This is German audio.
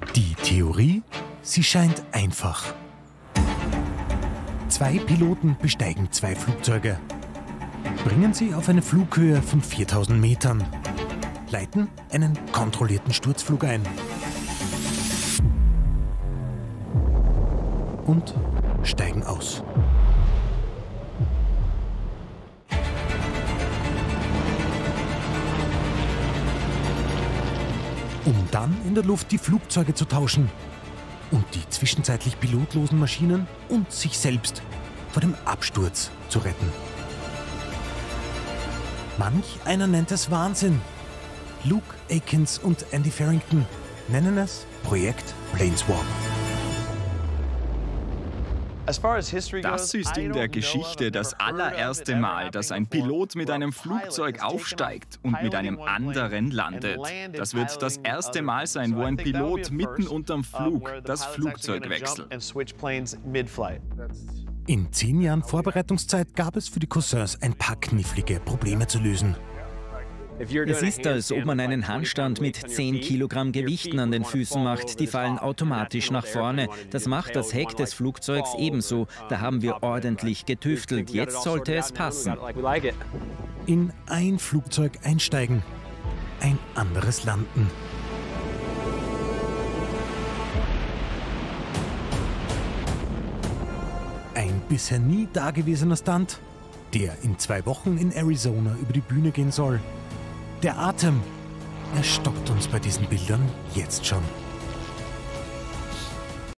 Die Theorie, sie scheint einfach. 2 Piloten besteigen 2 Flugzeuge, bringen sie auf eine Flughöhe von 4000 Metern, leiten einen kontrollierten Sturzflug ein und steigen aus. Um dann in der Luft die Flugzeuge zu tauschen und die zwischenzeitlich pilotlosen Maschinen und sich selbst vor dem Absturz zu retten. Manch einer nennt es Wahnsinn. Luke Akins und Andy Farrington nennen es Projekt Planeswap. Das ist in der Geschichte das allererste Mal, dass ein Pilot mit einem Flugzeug aufsteigt und mit einem anderen landet. Das wird das erste Mal sein, wo ein Pilot mitten unterm Flug das Flugzeug wechselt. In 10 Jahren Vorbereitungszeit gab es für die Cousins ein paar knifflige Probleme zu lösen. Es ist, als ob man einen Handstand mit 10 Kilogramm Gewichten an den Füßen macht. Die fallen automatisch nach vorne. Das macht das Heck des Flugzeugs ebenso. Da haben wir ordentlich getüftelt. Jetzt sollte es passen. In ein Flugzeug einsteigen, ein anderes landen. Ein bisher nie dagewesener Stunt, der in 2 Wochen in Arizona über die Bühne gehen soll. Der Atem, er stockt uns bei diesen Bildern jetzt schon.